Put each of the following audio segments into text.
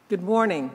Good morning.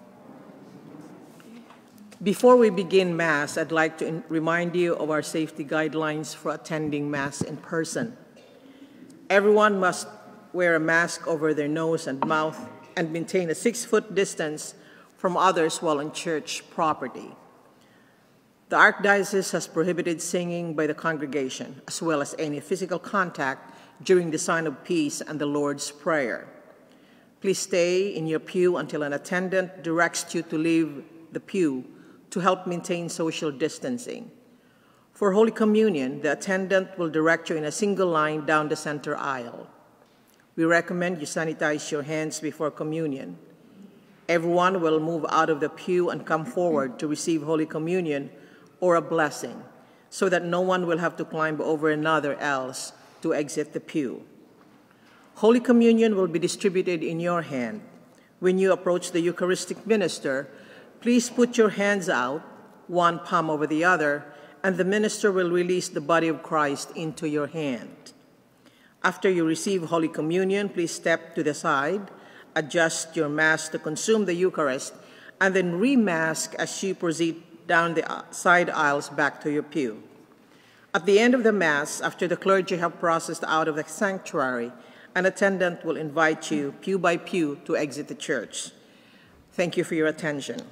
Before we begin Mass, I'd like to remind you of our safety guidelines for attending Mass in person. Everyone must wear a mask over their nose and mouth and maintain a 6-foot distance from others while on church property. The Archdiocese has prohibited singing by the congregation, as well as any physical contact during the sign of peace and the Lord's Prayer. Please stay in your pew until an attendant directs you to leave the pew to help maintain social distancing. For Holy Communion, the attendant will direct you in a single line down the center aisle. We recommend you sanitize your hands before communion. Everyone will move out of the pew and come forward to receive Holy Communion or a blessing, so that no one will have to climb over another else to exit the pew. Holy Communion will be distributed in your hand. When you approach the Eucharistic minister, please put your hands out, one palm over the other, and the minister will release the body of Christ into your hand. After you receive Holy Communion, please step to the side, adjust your mask to consume the Eucharist, and then remask as you proceed down the side aisles back to your pew. At the end of the Mass, after the clergy have processed out of the sanctuary, an attendant will invite you, pew by pew, to exit the church. Thank you for your attention.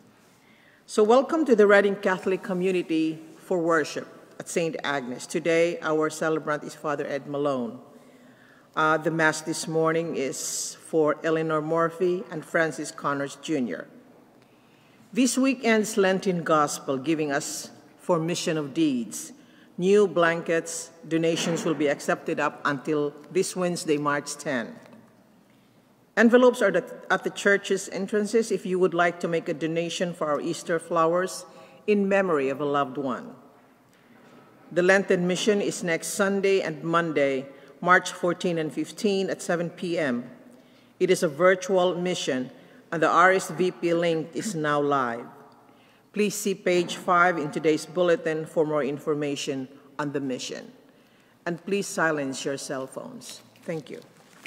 So welcome to the Reading Catholic Community for worship at St. Agnes. Today, our celebrant is Father Ed Malone. The Mass this morning is for Eleanor Murphy and Francis Connors Jr. This weekend's Lenten Gospel giving us for mission of deeds. New blankets, donations will be accepted up until this Wednesday, March 10. Envelopes are at the church's entrances if you would like to make a donation for our Easter flowers in memory of a loved one. The Lenten mission is next Sunday and Monday, March 14 and 15 at 7 p.m. It is a virtual mission, and the RSVP link is now live. Please see page 5 in today's bulletin for more information on the mission. And please silence your cell phones. Thank you.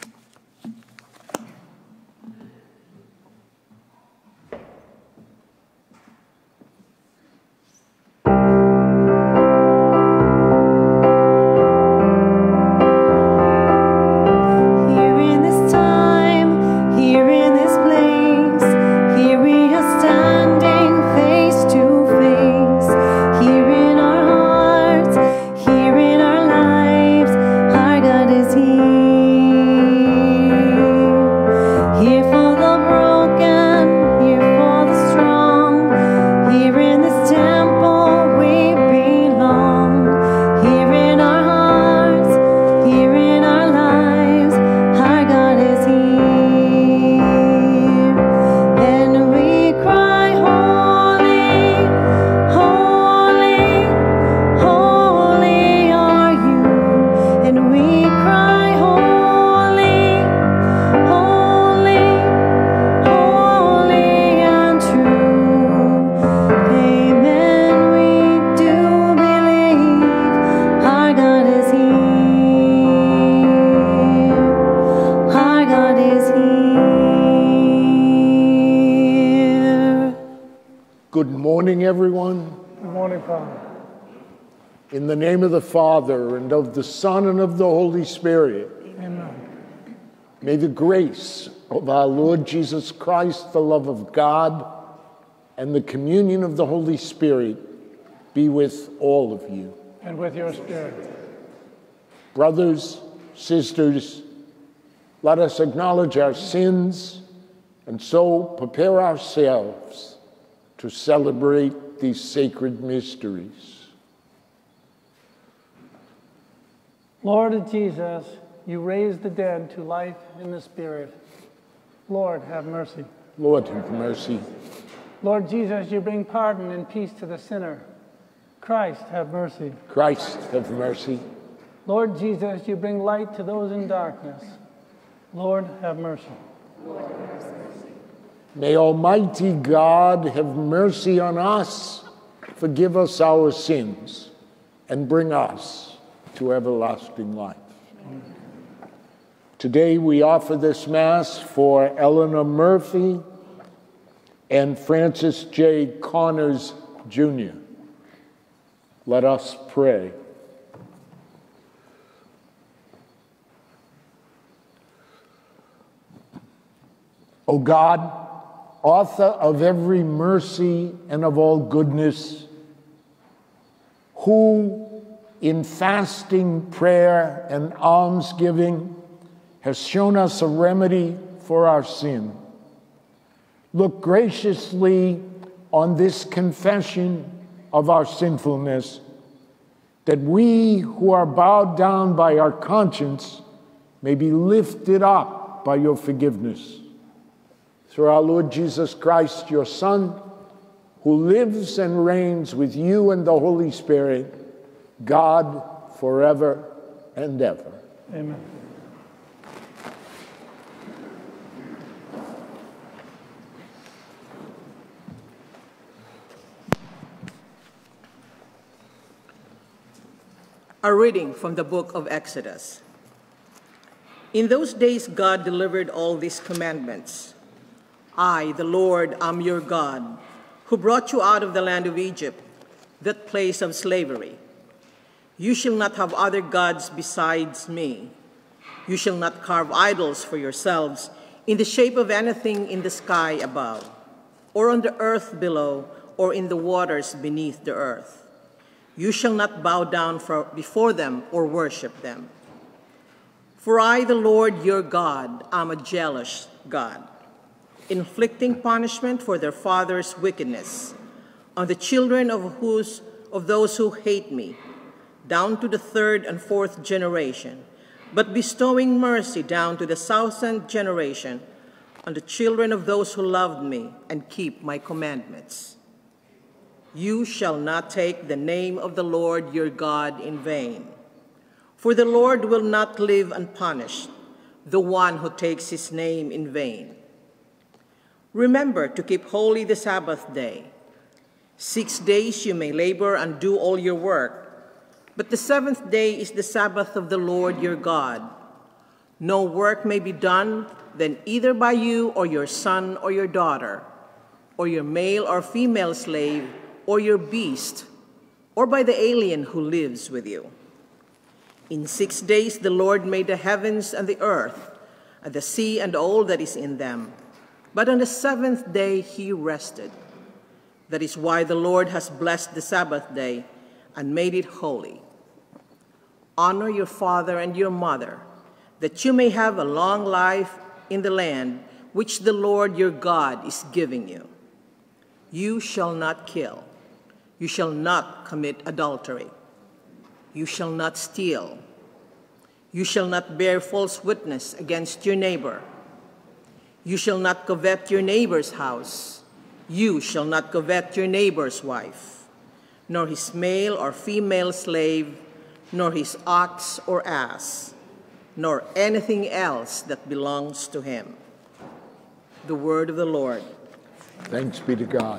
Everyone. Good morning, Father. In the name of the Father, and of the Son, and of the Holy Spirit. Amen. May the grace of our Lord Jesus Christ, the love of God, and the communion of the Holy Spirit be with all of you. And with your spirit. Brothers, sisters, let us acknowledge our sins and so prepare ourselves to celebrate these sacred mysteries. Lord Jesus, you raised the dead to life in the Spirit. Lord, have mercy. Lord, have mercy. Lord Jesus, you bring pardon and peace to the sinner. Christ, have mercy. Christ, have mercy. Lord Jesus, you bring light to those in darkness. Lord, have mercy. Lord, have mercy. May Almighty God have mercy on us, forgive us our sins, and bring us to everlasting life. Today we offer this Mass for Eleanor Murphy and Francis J. Connors, Jr. Let us pray. O God, author of every mercy and of all goodness, who in fasting, prayer, and almsgiving has shown us a remedy for our sin, look graciously on this confession of our sinfulness, that we who are bowed down by our conscience may be lifted up by your forgiveness. Through our Lord Jesus Christ, your Son, who lives and reigns with you and the Holy Spirit, God, forever and ever. Amen. A reading from the book of Exodus. In those days God delivered all these commandments. I, the Lord, am your God, who brought you out of the land of Egypt, that place of slavery. You shall not have other gods besides me. You shall not carve idols for yourselves in the shape of anything in the sky above, or on the earth below, or in the waters beneath the earth. You shall not bow down before them or worship them. For I, the Lord your God, am a jealous God, inflicting punishment for their fathers' wickedness on the children of those who hate me, down to the third and fourth generation, but bestowing mercy down to the 1,000th generation on the children of those who loved me and keep my commandments. You shall not take the name of the Lord your God in vain, for the Lord will not leave unpunished the one who takes his name in vain. Remember to keep holy the Sabbath day. 6 days you may labor and do all your work, but the seventh day is the Sabbath of the Lord your God. No work may be done then either by you or your son or your daughter, or your male or female slave, or your beast, or by the alien who lives with you. In 6 days the Lord made the heavens and the earth, and the sea and all that is in them. But on the seventh day he rested. That is why the Lord has blessed the Sabbath day and made it holy. Honor your father and your mother, that you may have a long life in the land which the Lord your God is giving you. You shall not kill. You shall not commit adultery. You shall not steal. You shall not bear false witness against your neighbor. You shall not covet your neighbor's house. You shall not covet your neighbor's wife, nor his male or female slave, nor his ox or ass, nor anything else that belongs to him. The word of the Lord. Thanks be to God.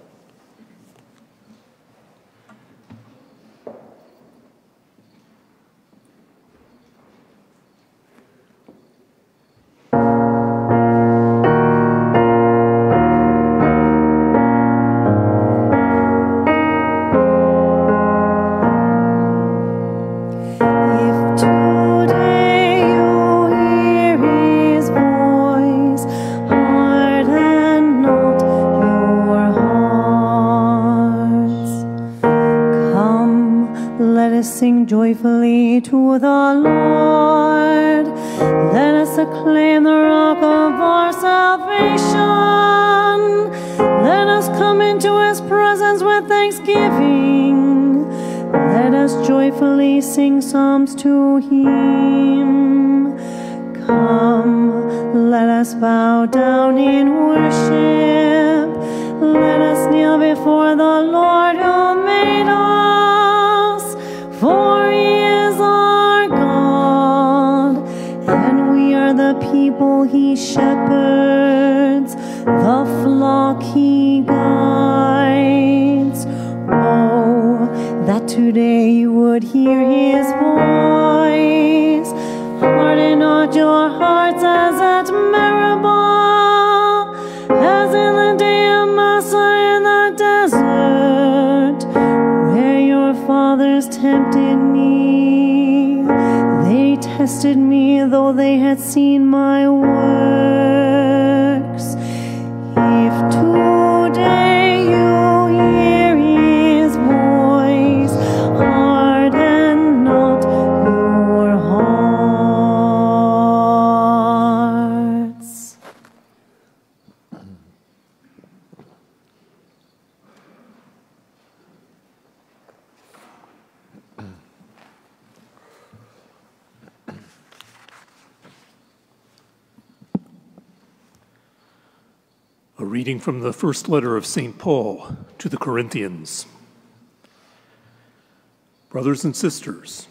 Sing joyfully to the Lord. Let us acclaim the rock of our salvation. Let us come into his presence with thanksgiving. Let us joyfully sing psalms to him. Come, let us bow down in worship. Let us kneel before the Lord who made us. For he is our God, and we are the people he shepherds, the flock he guides. Oh, that today you would hear his voice. Harden not not your hearts as at Meribah, as in the day of Massah in the desert, where your fathers tempted me. They tested me, though they had seen my works. If today you hear his voice, harden not your hearts. A reading from the first letter of St. Paul to the Corinthians. Brothers and sisters,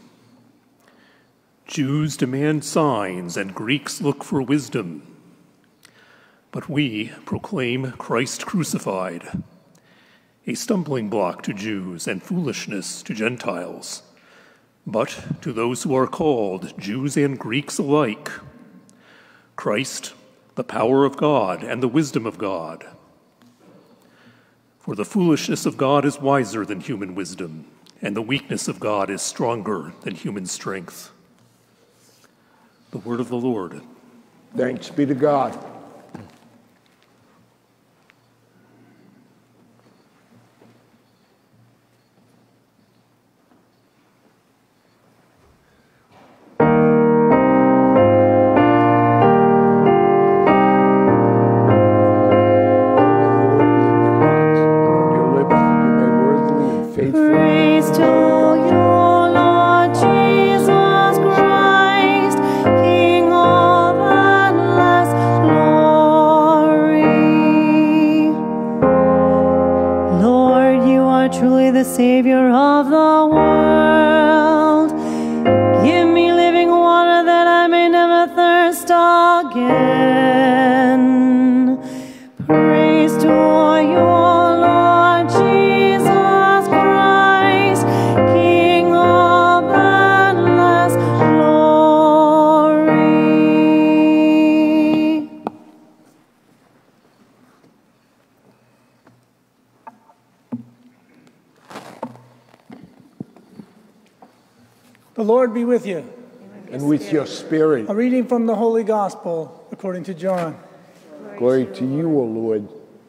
Jews demand signs and Greeks look for wisdom, but we proclaim Christ crucified, a stumbling block to Jews and foolishness to Gentiles. But to those who are called, Jews and Greeks alike, Christ, the power of God and the wisdom of God. For the foolishness of God is wiser than human wisdom, and the weakness of God is stronger than human strength. The word of the Lord. Thanks be to God. Praise to you, Lord Jesus Christ, King of endless glory. Lord, you are truly the Savior of the world. Give me living water that I may never thirst again. Praise to you, Lord Jesus Christ, King of endless glory. The Lord be with you. And with your spirit. A reading from the Holy Gospel according to John. Glory to you, O Lord.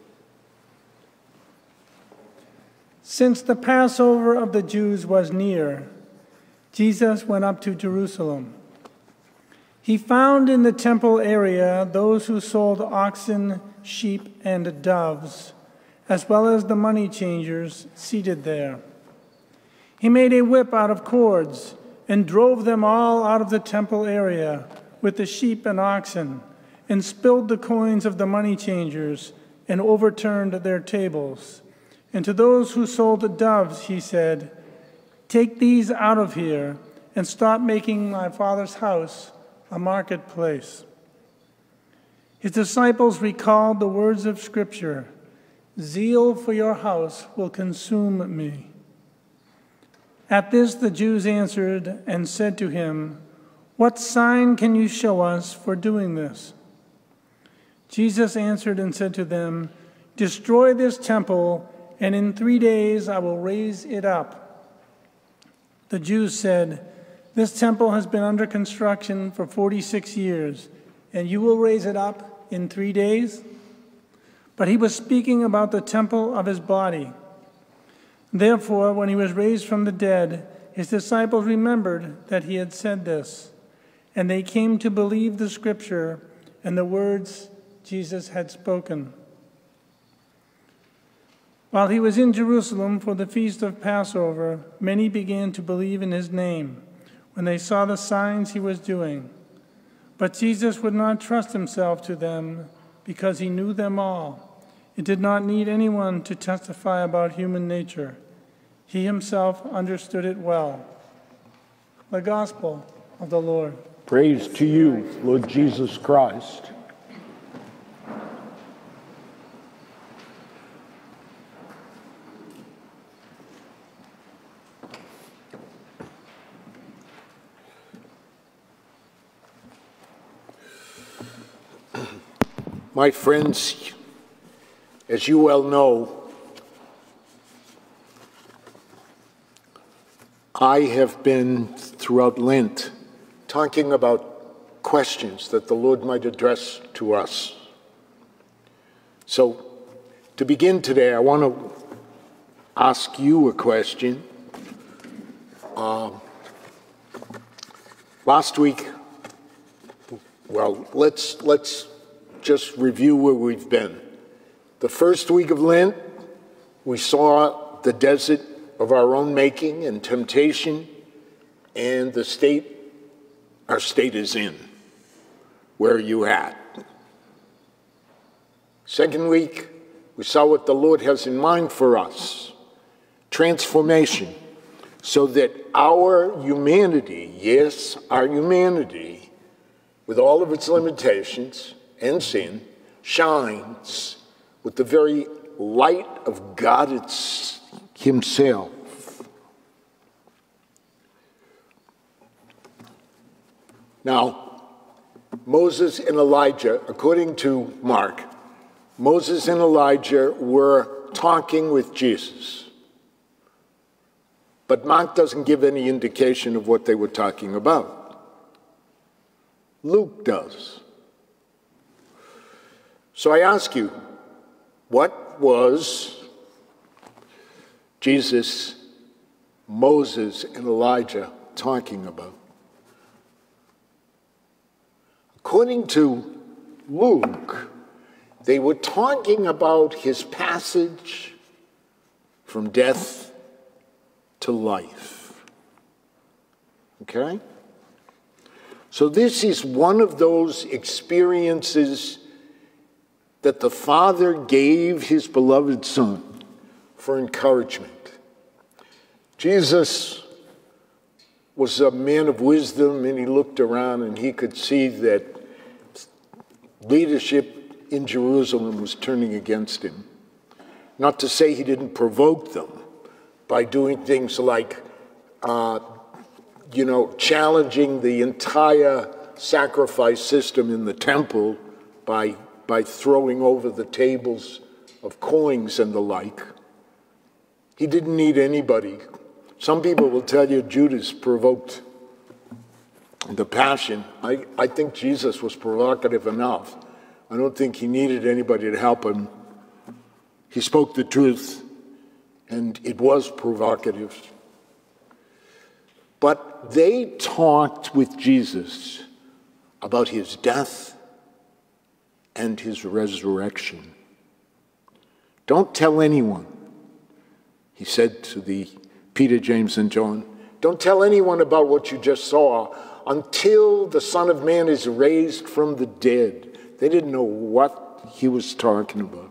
Since the Passover of the Jews was near, Jesus went up to Jerusalem. He found in the temple area those who sold oxen, sheep, and doves, as well as the money changers seated there. He made a whip out of cords and drove them all out of the temple area with the sheep and oxen, and spilled the coins of the money changers and overturned their tables. And to those who sold doves, he said, "Take these out of here and stop making my Father's house a marketplace." His disciples recalled the words of Scripture, "Zeal for your house will consume me." At this the Jews answered and said to him, "What sign can you show us for doing this?" Jesus answered and said to them, "Destroy this temple, and in 3 days I will raise it up." The Jews said, "This temple has been under construction for 46 years, and you will raise it up in 3 days?" But he was speaking about the temple of his body. Therefore, when he was raised from the dead, his disciples remembered that he had said this, and they came to believe the Scripture and the words Jesus had spoken. While he was in Jerusalem for the feast of Passover, many began to believe in his name when they saw the signs he was doing. But Jesus would not trust himself to them because he knew them all. He did not need anyone to testify about human nature. He himself understood it well. The Gospel of the Lord. Praise to you, Lord Jesus Christ. My friends, as you well know, I have been, throughout Lent, talking about questions that the Lord might address to us. So, to begin today, I want to ask you a question. Last week, well, let's just review where we've been. The first week of Lent, we saw the desert of our own making and temptation and the state our state is in. Where are you at? Second week, we saw what the Lord has in mind for us. Transformation, so that our humanity, yes, our humanity, with all of its limitations and sin, shines with the very light of God Himself. Now, Moses and Elijah, according to Mark, Moses and Elijah were talking with Jesus. But Mark doesn't give any indication of what they were talking about. Luke does. So I ask you, what was Jesus, Moses, and Elijah talking about? According to Luke, they were talking about his passage from death to life. Okay? So this is one of those experiences that the Father gave his beloved Son for encouragement. Jesus was a man of wisdom, and he looked around and he could see that leadership in Jerusalem was turning against him. Not to say he didn't provoke them by doing things like, challenging the entire sacrifice system in the temple by throwing over the tables of coins and the like. He didn't need anybody. Some people will tell you Judas provoked the passion. I think Jesus was provocative enough. I don't think he needed anybody to help him. He spoke the truth, and it was provocative. But they talked with Jesus about his death and his resurrection. Don't tell anyone, he said to Peter, James, and John. Don't tell anyone about what you just saw until the Son of Man is raised from the dead. They didn't know what he was talking about.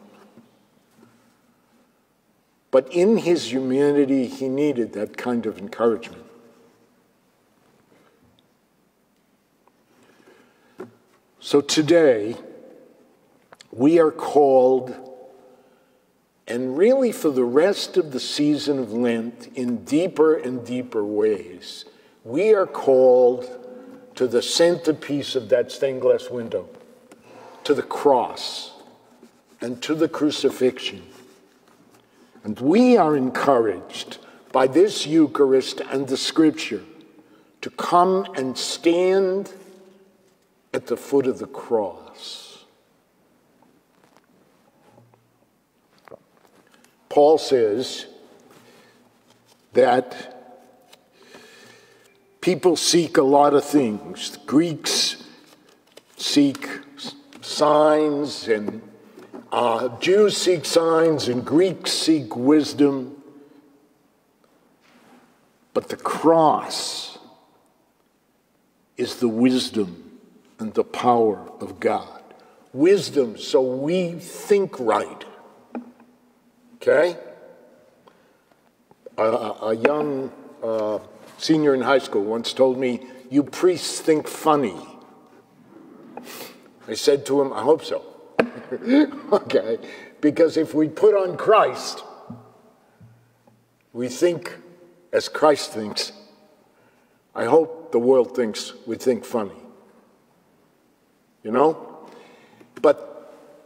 But in his humanity, he needed that kind of encouragement. So today, we are called, and really for the rest of the season of Lent, in deeper and deeper ways, we are called to the centerpiece of that stained glass window, to the cross and to the crucifixion. And we are encouraged by this Eucharist and the Scripture to come and stand at the foot of the cross. Paul says that people seek a lot of things. The Greeks seek signs, and Jews seek signs, and Greeks seek wisdom. But the cross is the wisdom and the power of God. Wisdom so we think right. Okay? A young senior in high school once told me, "You priests think funny." I said to him, "I hope so." Okay? Because if we put on Christ, we think as Christ thinks. I hope the world thinks we think funny. You know? But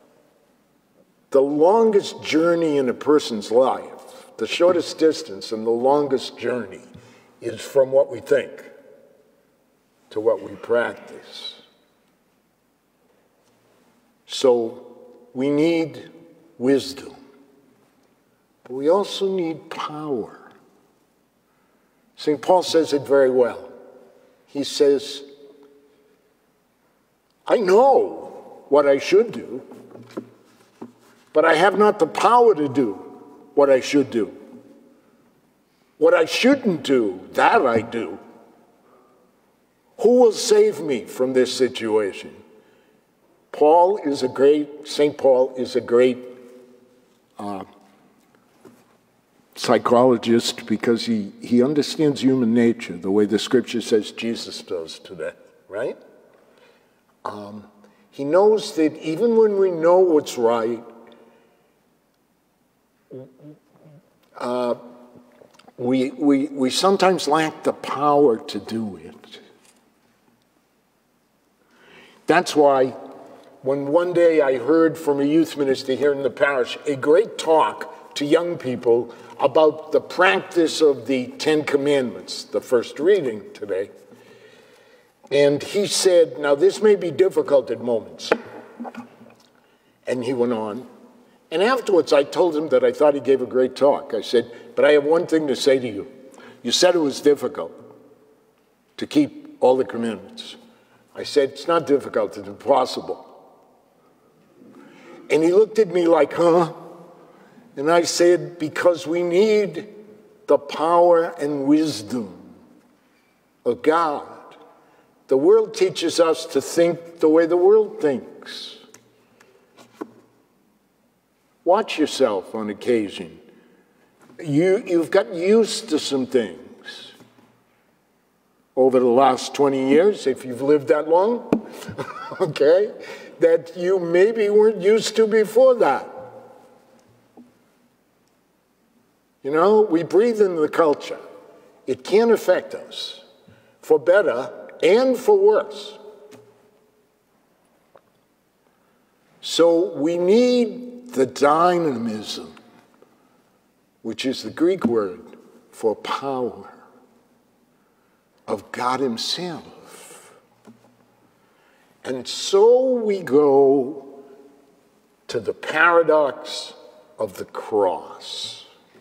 the longest journey in a person's life, the shortest distance and the longest journey, is from what we think to what we practice. So we need wisdom, but we also need power. St. Paul says it very well. He says, I know what I should do, but I have not the power to do what I should do. What I shouldn't do, that I do. Who will save me from this situation? St. Paul is a great psychologist because he understands human nature the way the scripture says Jesus does today, right? He knows that even when we know what's right, we sometimes lack the power to do it. That's why when one day I heard from a youth minister here in the parish a great talk to young people about the practice of the Ten Commandments, the first reading today. And he said, now this may be difficult at moments. And he went on. And afterwards I told him that I thought he gave a great talk. I said, but I have one thing to say to you. You said it was difficult to keep all the commandments. I said, it's not difficult, it's impossible. And he looked at me like, huh? And I said, because we need the power and wisdom of God. The world teaches us to think the way the world thinks. Watch yourself on occasion. You've got used to some things over the last 20 years, if you've lived that long, okay, that you maybe weren't used to before that. You know, we breathe in the culture. It can affect us, for better and for worse. So we need the dynamism, which is the Greek word for power, of God himself. And so we go to the paradox of the cross.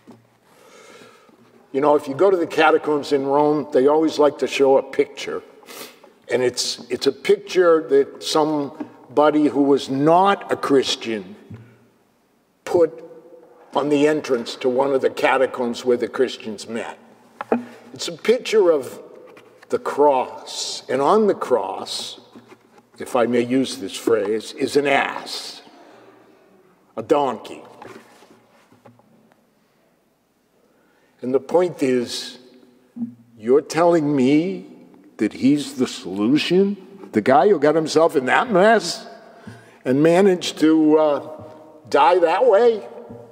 You know, if you go to the catacombs in Rome, they always like to show a picture. And it's a picture that somebody who was not a Christian put on the entrance to one of the catacombs where the Christians met. It's a picture of the cross. And on the cross, if I may use this phrase, is an ass, a donkey. And the point is, you're telling me that he's the solution? The guy who got himself in that mess and managed to die that way?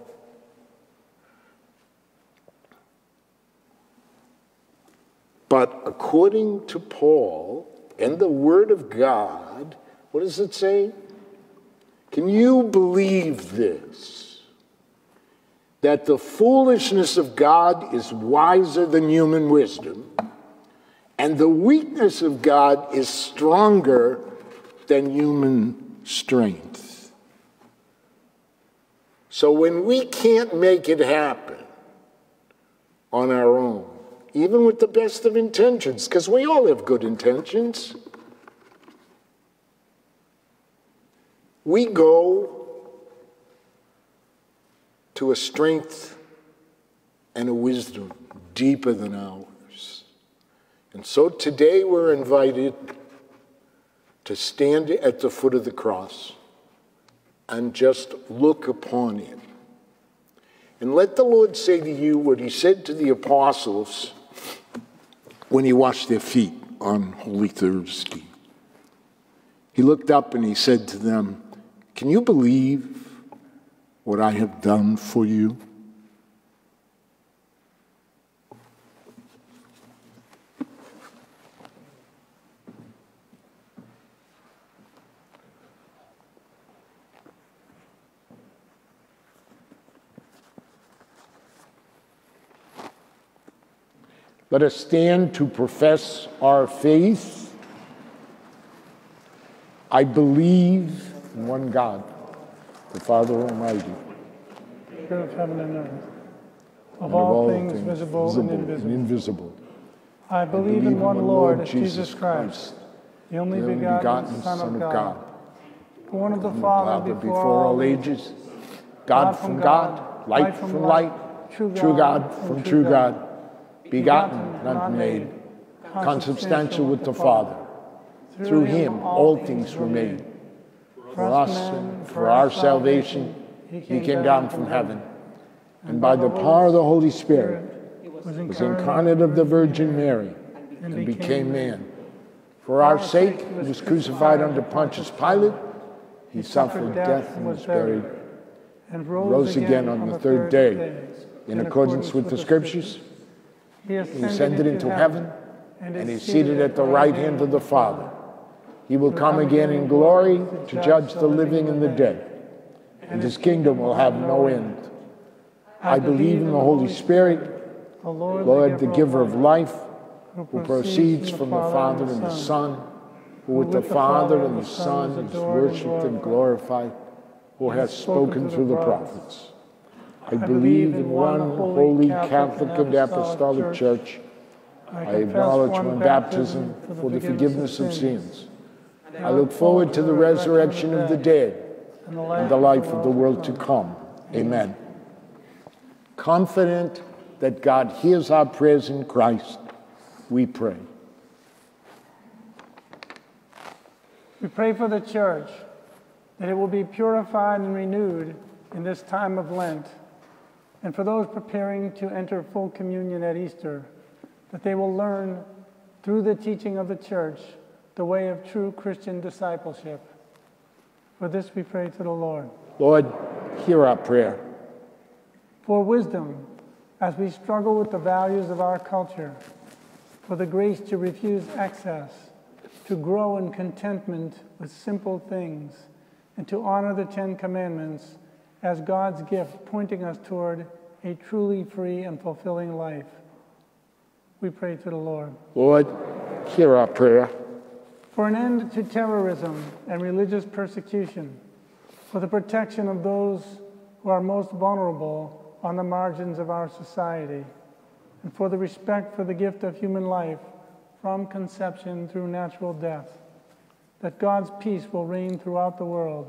But according to Paul and the Word of God, what does it say? Can you believe this? That the foolishness of God is wiser than human wisdom, and the weakness of God is stronger than human strength. So when we can't make it happen on our own, even with the best of intentions, because we all have good intentions, we go to a strength and a wisdom deeper than ours. And so today we're invited to stand at the foot of the cross and just look upon it. And let the Lord say to you what he said to the apostles when he washed their feet on Holy Thursday. He looked up and he said to them, can you believe what I have done for you? Let us stand to profess our faith. I believe in one God, the Father Almighty, Creator of heaven and earth, of all things visible and invisible. I believe in one Lord, Jesus Christ, the only begotten Son of God, born of the Father before all ages, God from God, light from light, true God from true God, begotten, not made, consubstantial with the Father. Through him all things were made. For us and for our salvation, he came down from heaven, and by the power of the Holy Spirit was incarnate of the Virgin Mary and became man. For our sake, he was crucified under Pontius Pilate. He suffered death and was buried, and rose again on the third day, in accordance with the Scriptures. He ascended into heaven, and is seated at the right hand of the Father. He will come again in glory to judge the living and the dead, and his kingdom will have no end. I believe in the Holy Spirit, the Lord, the giver of life, who proceeds from the Father and the Son, who with the Father and the Son is worshipped and glorified, who has spoken through the prophets. I believe in one holy Catholic and Apostolic Church. I acknowledge one baptism for the forgiveness of sins. I look forward to the resurrection of the dead and the life of the world to come. Amen. Confident that God hears our prayers in Christ, we pray. We pray for the Church, that it will be purified and renewed in this time of Lent, and for those preparing to enter full communion at Easter, that they will learn through the teaching of the Church the way of true Christian discipleship. For this we pray to the Lord. Lord, hear our prayer. For wisdom, as we struggle with the values of our culture, for the grace to refuse excess, to grow in contentment with simple things, and to honor the Ten Commandments as God's gift pointing us toward a truly free and fulfilling life. We pray to the Lord. Lord, hear our prayer. For an end to terrorism and religious persecution, for the protection of those who are most vulnerable on the margins of our society, and for the respect for the gift of human life from conception through natural death, that God's peace will reign throughout the world.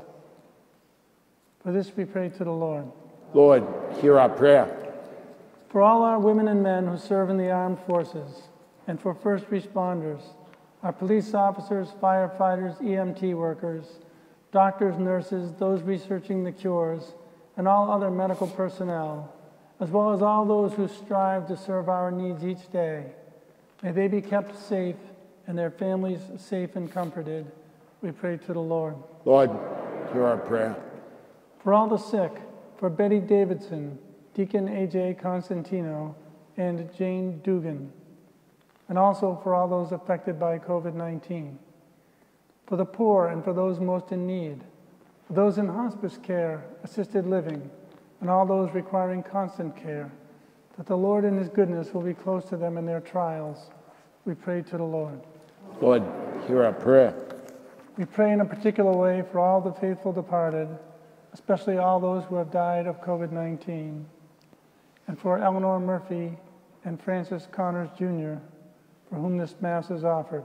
For this we pray to the Lord. Lord, hear our prayer. For all our women and men who serve in the armed forces, and for first responders, our police officers, firefighters, EMT workers, doctors, nurses, those researching the cures, and all other medical personnel, as well as all those who strive to serve our needs each day. May they be kept safe and their families safe and comforted. We pray to the Lord. Lord, hear our prayer. For all the sick, for Betty Davidson, Deacon A.J. Constantino, and Jane Dugan, and also for all those affected by COVID-19. For the poor and for those most in need, for those in hospice care, assisted living, and all those requiring constant care, that the Lord in his goodness will be close to them in their trials. We pray to the Lord. Lord, hear our prayer. We pray in a particular way for all the faithful departed, especially all those who have died of COVID-19, and for Eleanor Murphy and Francis Connors Jr., for whom this Mass is offered.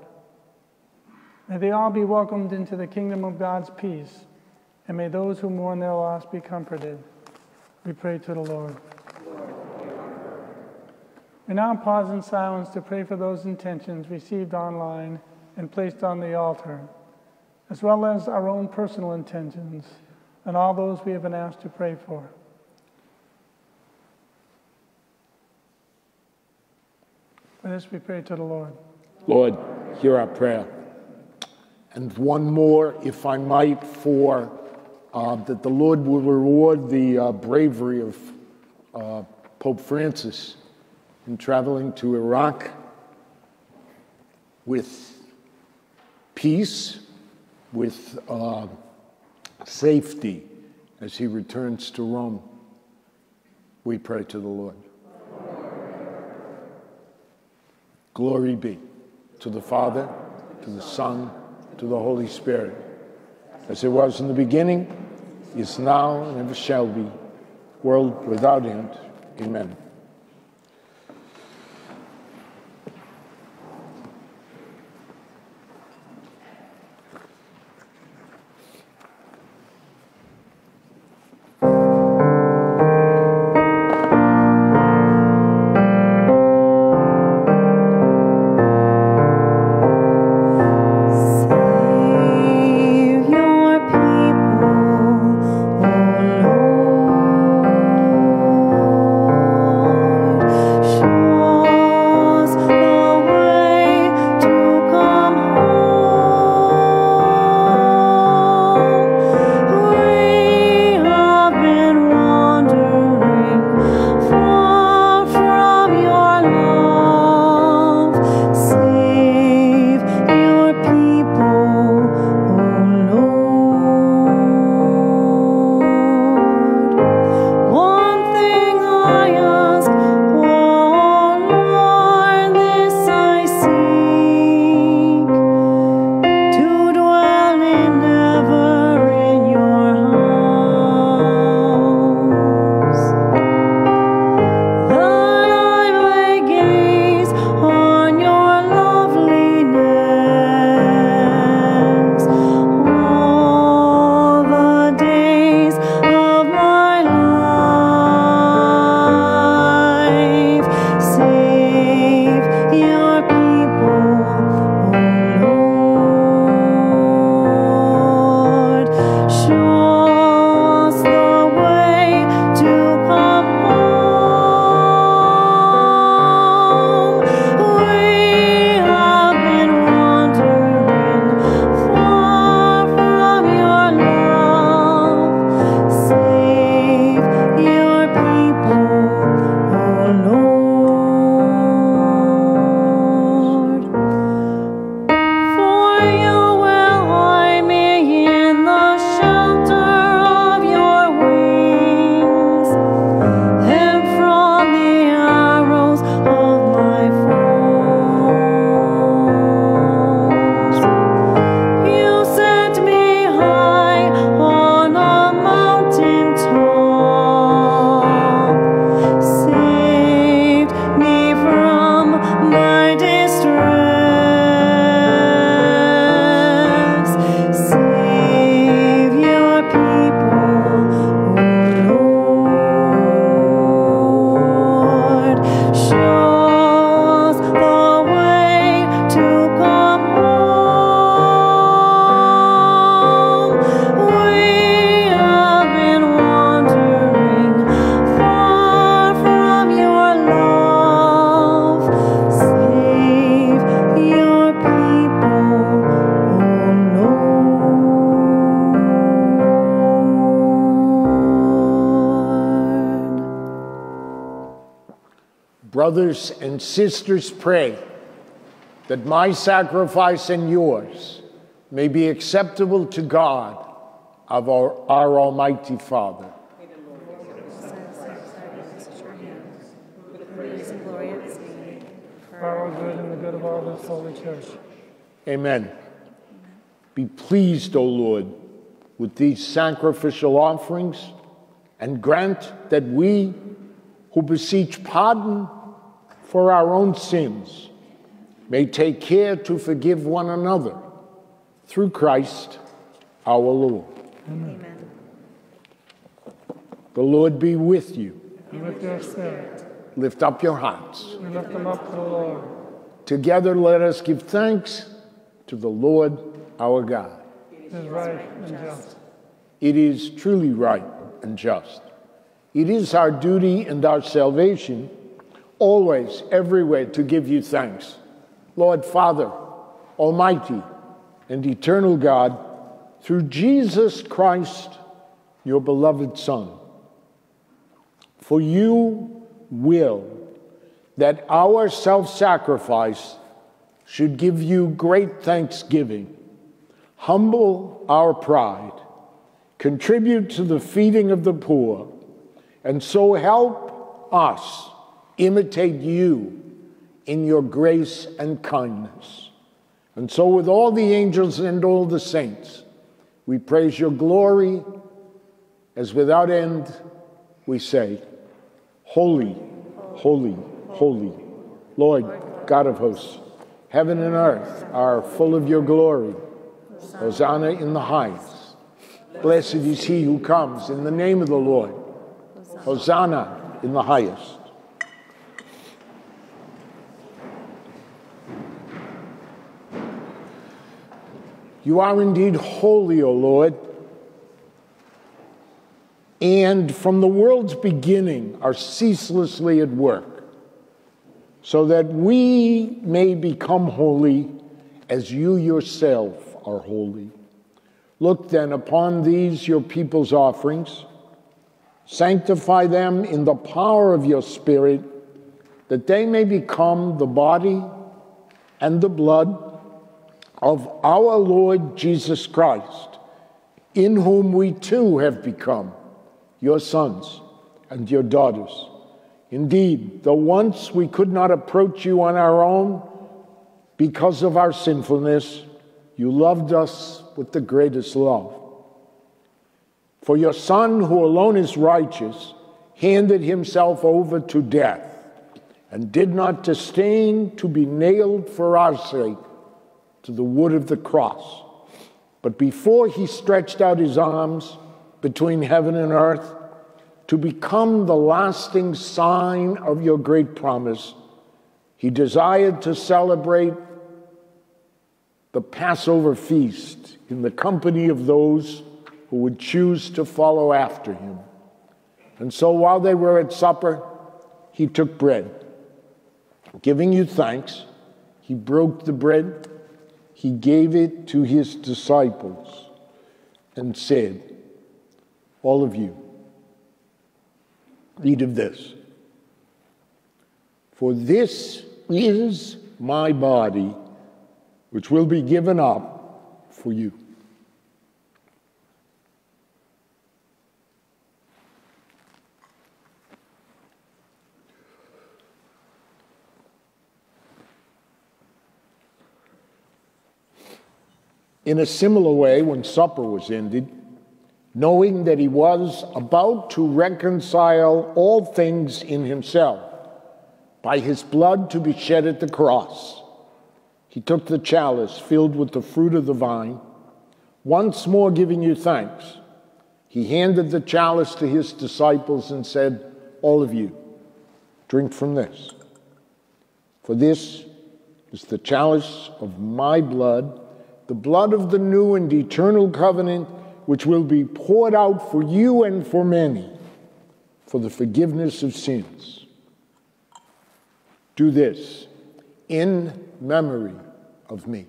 May they all be welcomed into the kingdom of God's peace, and may those who mourn their loss be comforted. We pray to the Lord. We now pause in silence to pray for those intentions received online and placed on the altar, as well as our own personal intentions and all those we have been asked to pray for. For this we pray to the Lord. Lord, hear our prayer. And one more, if I might, for that the Lord will reward the bravery of Pope Francis in traveling to Iraq with peace, with safety as he returns to Rome. We pray to the Lord. Glory be to the Father, to the Son, to the Holy Spirit, as it was in the beginning, is now, and ever shall be, world without end. Amen. Brothers and sisters, pray that my sacrifice and yours may be acceptable to God, of our Almighty Father. For our good and the good of all this holy church. Amen. Be pleased, O Lord, with these sacrificial offerings, and grant that we, who beseech pardon for our own sins, may take care to forgive one another through Christ our Lord. Amen. The Lord be with you. And with your spirit. Lift up your hearts. We lift them up to the Lord. Together let us give thanks to the Lord our God. It is right and just. It is truly right and just. It is our duty and our salvation, always, everywhere, to give you thanks. Lord Father, Almighty and eternal God, through Jesus Christ, your beloved Son. For you will that our self-sacrifice should give you great thanksgiving, humble our pride, contribute to the feeding of the poor, and so help us imitate you in your grace and kindness. And so with all the angels and all the saints, we praise your glory as without end we say, Holy, holy, holy, Lord God of hosts. Heaven and earth are full of your glory. Hosanna in the highest. Blessed is he who comes in the name of the Lord. Hosanna in the highest. You are indeed holy, O Lord, and from the world's beginning are ceaselessly at work, so that we may become holy as you yourself are holy. Look then upon these your people's offerings, sanctify them in the power of your Spirit, that they may become the body and the blood of our Lord Jesus Christ, in whom we too have become your sons and your daughters. Indeed, though once we could not approach you on our own because of our sinfulness, you loved us with the greatest love. For your Son, who alone is righteous, handed himself over to death and did not disdain to be nailed for our sake to the wood of the cross. But before he stretched out his arms between heaven and earth to become the lasting sign of your great promise, he desired to celebrate the Passover feast in the company of those who would choose to follow after him. And so while they were at supper, he took bread. Giving you thanks, he broke the bread. He gave it to his disciples and said, all of you, eat of this. For this is my body, which will be given up for you. In a similar way, when supper was ended, knowing that he was about to reconcile all things in himself by his blood to be shed at the cross, he took the chalice filled with the fruit of the vine. Once more giving you thanks, he handed the chalice to his disciples and said, all of you, drink from this. For this is the chalice of my blood, the blood of the new and eternal covenant, which will be poured out for you and for many for the forgiveness of sins. Do this in memory of me.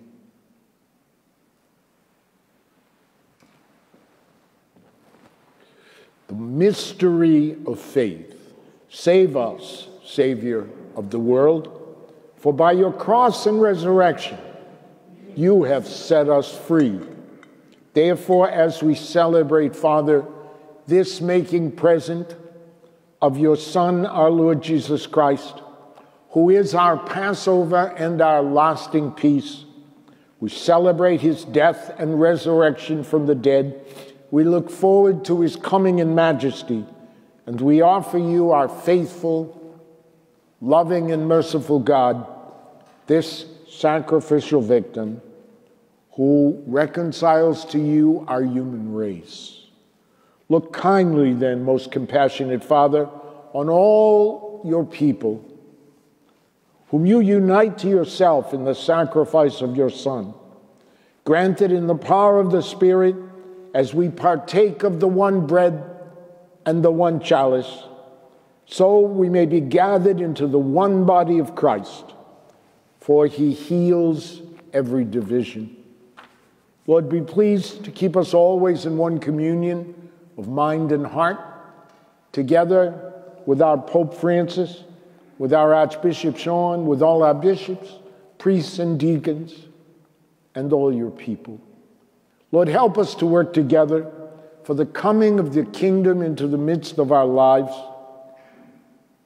The mystery of faith. Save us, Savior of the world, for by your cross and resurrection, you have set us free. Therefore, as we celebrate, Father, this making present of your Son, our Lord Jesus Christ, who is our Passover and our lasting peace, we celebrate his death and resurrection from the dead. We look forward to his coming in majesty, and we offer you, our faithful, loving, and merciful God, this sacrificial victim who reconciles to you our human race. Look kindly then, most compassionate Father, on all your people, whom you unite to yourself in the sacrifice of your Son. Granted in the power of the Spirit, as we partake of the one bread and the one chalice, so we may be gathered into the one body of Christ, for he heals every division. Lord, be pleased to keep us always in one communion of mind and heart, together with our Pope Francis, with our Archbishop Sean, with all our bishops, priests and deacons, and all your people. Lord, help us to work together for the coming of the kingdom into the midst of our lives.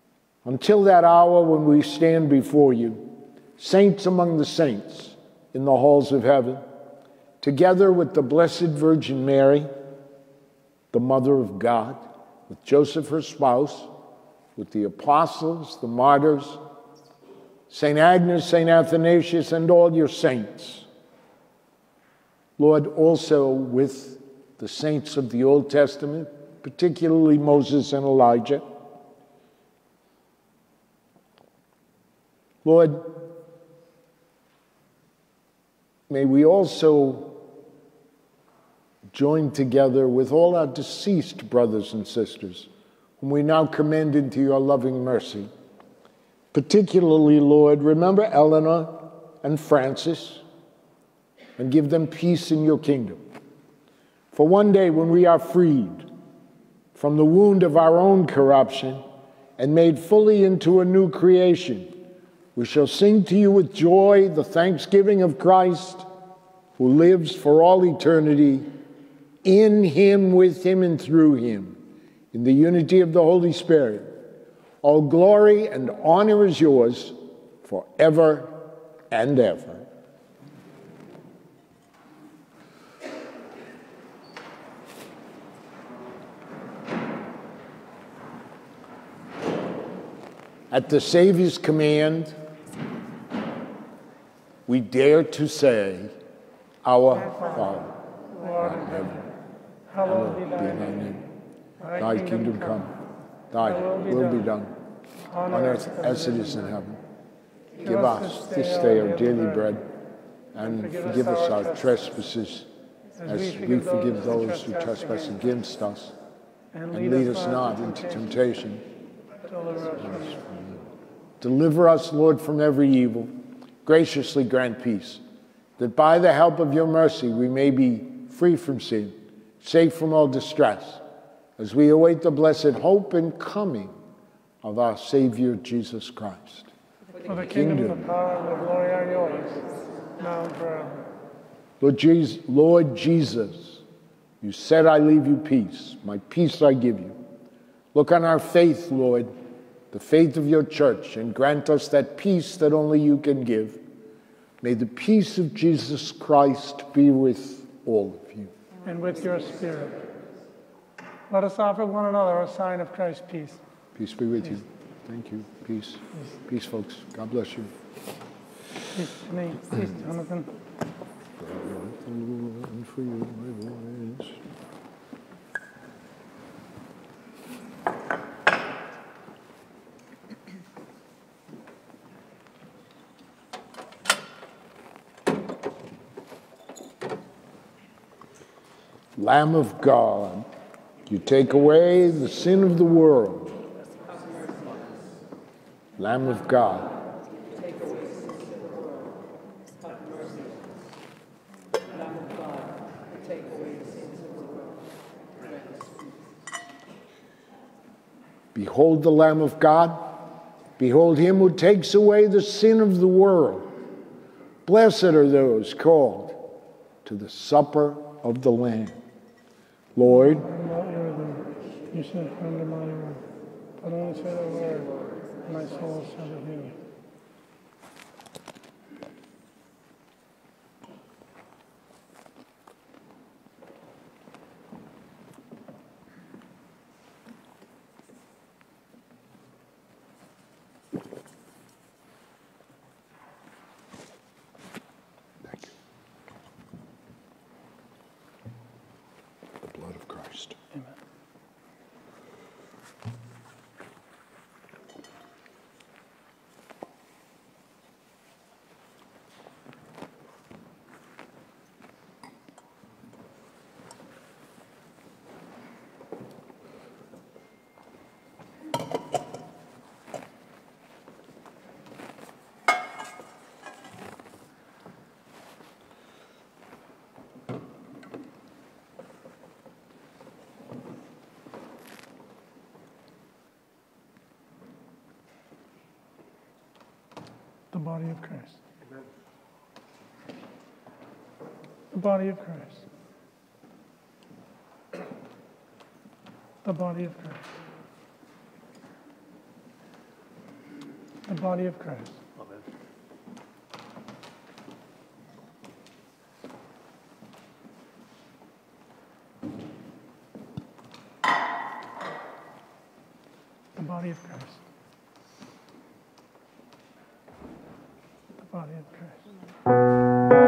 until that hour when we stand before you, saints among the saints in the halls of heaven, together with the Blessed Virgin Mary, the Mother of God, with Joseph, her spouse, with the apostles, the martyrs, St. Agnes, St. Athanasius, and all your saints. Lord, also with the saints of the Old Testament, particularly Moses and Elijah. Lord, may we also join together with all our deceased brothers and sisters, whom we now commend into your loving mercy. Particularly, Lord, remember Eleanor and Francis, and give them peace in your kingdom. For one day when we are freed from the wound of our own corruption and made fully into a new creation, we shall sing to you with joy the thanksgiving of Christ, who lives for all eternity, in him, with him, and through him, in the unity of the Holy Spirit. All glory and honor is yours forever and ever. At the Savior's command, we dare to say, Our Father, who art in heaven, hallowed be thy name. Thy kingdom come, thy will be done, on earth as it is in heaven. Give us this day our daily bread, and forgive us our trespasses, as we forgive those who trespass against us. And lead us not into temptation. Deliver us, Lord, from every evil. Graciously grant peace, that by the help of your mercy we may be free from sin, safe from all distress, as we await the blessed hope and coming of our Savior Jesus Christ. For the kingdom, the power, and the glory are yours, now and forever. Lord Jesus, you said, I leave you peace. My peace I give you. Look on our faith, Lord, the faith of your church, and grant us that peace that only you can give. May the peace of Jesus Christ be with all of you. And with your spirit. Let us offer one another a sign of Christ's peace. Peace be with you. Thank you. Peace. Peace, folks. God bless you. Peace, Janine. Peace, Jonathan. For you, my voice. Lamb of God, you take away the sin of the world. Lamb of God. Behold the Lamb of God. Behold him who takes away the sin of the world. Blessed are those called to the supper of the Lamb. Lord, you said, under my word, but only say the word, and my soul shall be healed. The body of Christ. Amen. The body of Christ. The body of Christ. body of Christ. Amen. The body of Christ. The body of Christ.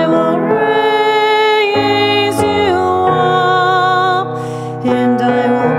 And I will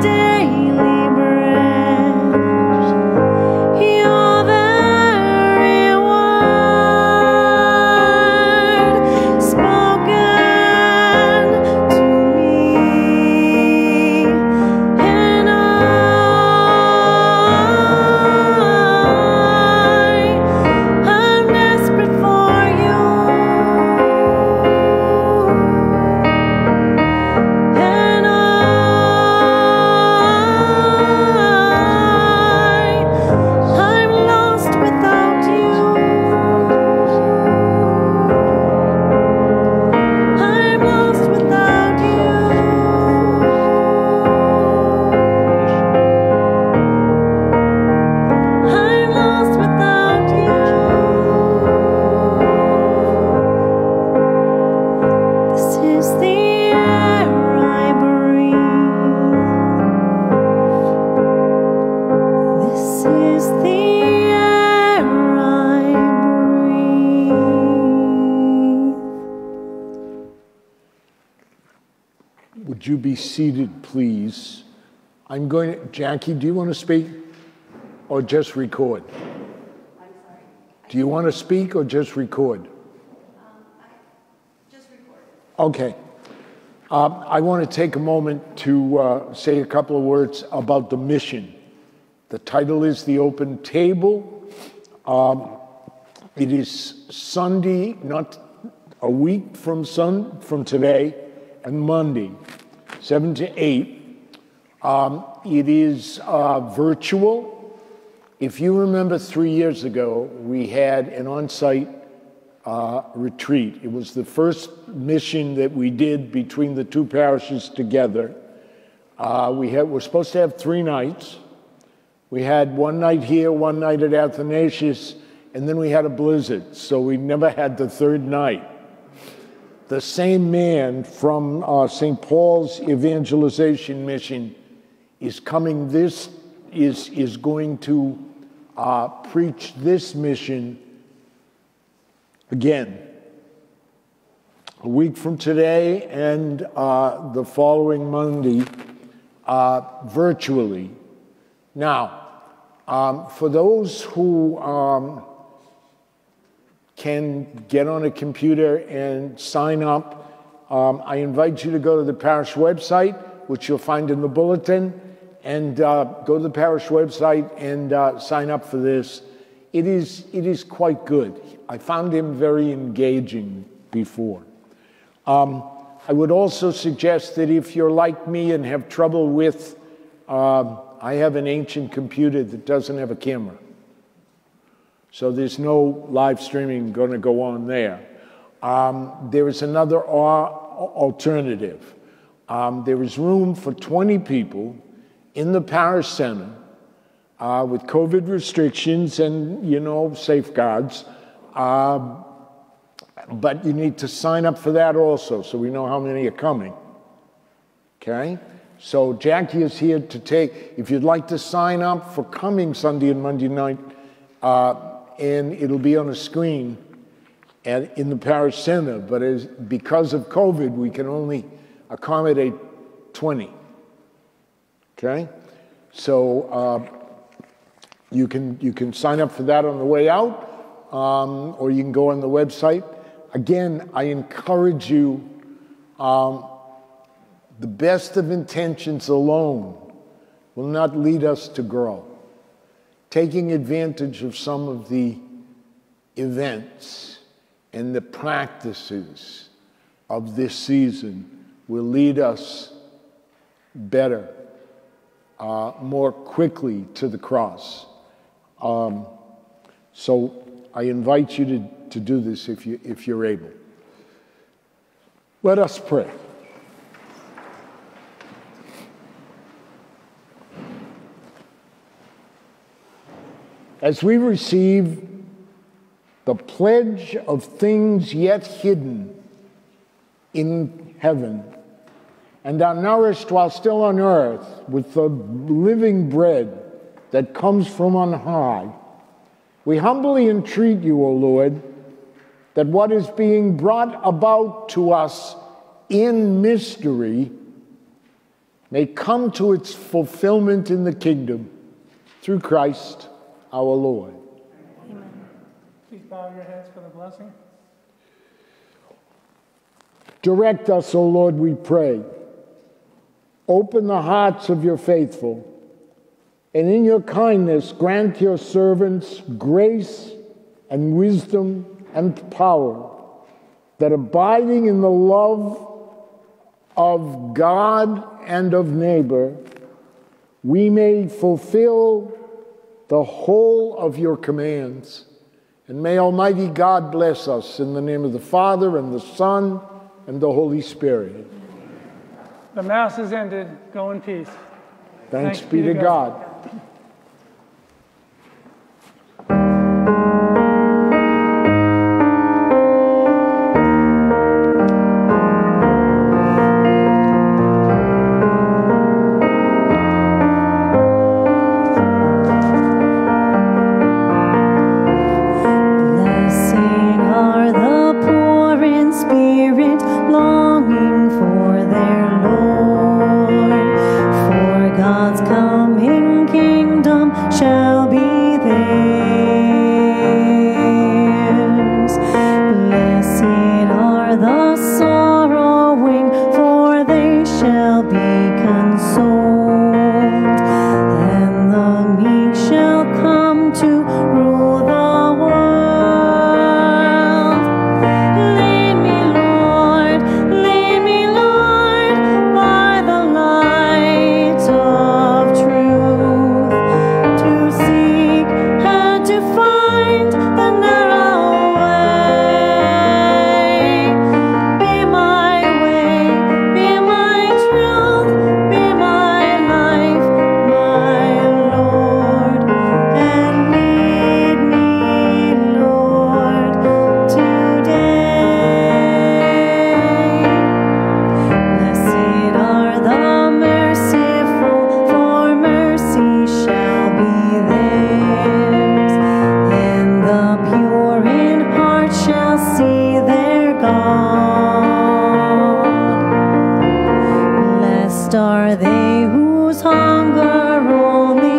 daily bread. Your very word spoken to me, and I'm desperate for you, and I'm lost without you. I'm lost without you. I'm lost without you. This is the air I breathe. This is the air I breathe. Would you be seated, please? I'm going to, Jackie, do you want to speak or just record? I'm sorry. Do you want to speak or just record? Just record. Okay. I want to take a moment to say a couple of words about the mission. The title is The Open Table. It is Sunday, not a week from today, and Monday, 7 to 8. It is virtual. If you remember 3 years ago, we had an on-site retreat. It was the first mission that we did between the two parishes together. We're supposed to have 3 nights. We had one night here, one night at Athanasius, and then we had a blizzard, so we never had the third night. The same man from St. Paul's evangelization mission is coming is going to preach this mission again a week from today and the following Monday virtually. Now, for those who can get on a computer and sign up, I invite you to go to the parish website, which you'll find in the bulletin, and go to the parish website and sign up for this. It is quite good. I found him very engaging before. I would also suggest that if you're like me and have trouble with, I have an ancient computer that doesn't have a camera. So there's no live streaming going to go on there. There is another alternative. There is room for 20 people in the parish center with COVID restrictions and, safeguards. But you need to sign up for that also, so we know how many are coming. Okay? So Jackie is here to take, if you'd like to sign up for coming Sunday and Monday night, and it'll be on a screen in the parish center, but because of COVID, we can only accommodate 20. Okay? So you can sign up for that on the way out, or you can go on the website. Again, I encourage you, the best of intentions alone will not lead us to grow. Taking advantage of some of the events and the practices of this season will lead us better, more quickly to the cross. So I invite you to do this if you're able. Let us pray. As we receive the pledge of things yet hidden in heaven, and are nourished while still on earth with the living bread that comes from on high, we humbly entreat you, O Lord, that what is being brought about to us in mystery may come to its fulfillment in the kingdom through Christ our Lord. Amen. Please bow your heads for the blessing. Direct us, O Lord, we pray. Open the hearts of your faithful, and in your kindness grant your servants grace and wisdom and power, that abiding in the love of God and of neighbor, we may fulfill the whole of your commands. And may Almighty God bless us in the name of the Father and the Son and the Holy Spirit. The Mass is ended. Go in peace. Thanks be to God. Blessed are they whose hunger only